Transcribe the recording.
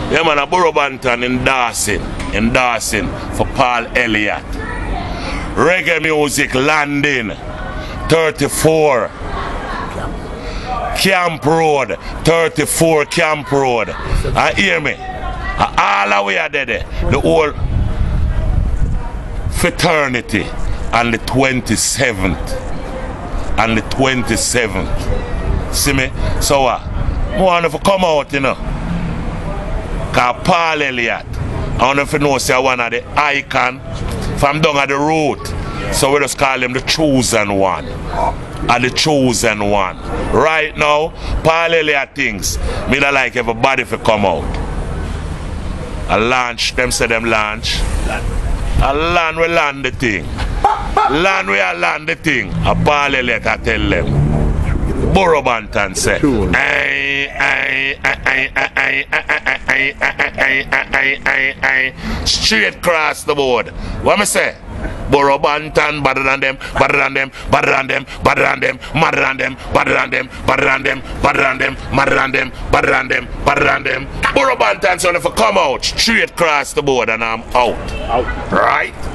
Yeah, man, a Borough Banton in Dawson for Paul Elliott. Reggae music landing 34 Camp Road, 34 Camp Road. Hear me? All the way there, the whole fraternity on the 27th. On the 27th. See me? So what? I want to come out, you know. Because Paul Elliott, I want to know say one of the icon from down at the road. So we just call him the chosen one. The chosen one. Right now, Paul Elliott thinks me not like everybody to come out. I launch, them say them launch. I land we land the thing. Land we land the thing. A Paul Elliott I tell them. Borough Banton say, straight across the board. What me say? Borough Banton better than them, better than them, better than them, better than them, madder than them, better than them, better than them, better than them, madder than them, better than them, better than them. Borough Banton, so if I come out straight across the board and I'm out. Right?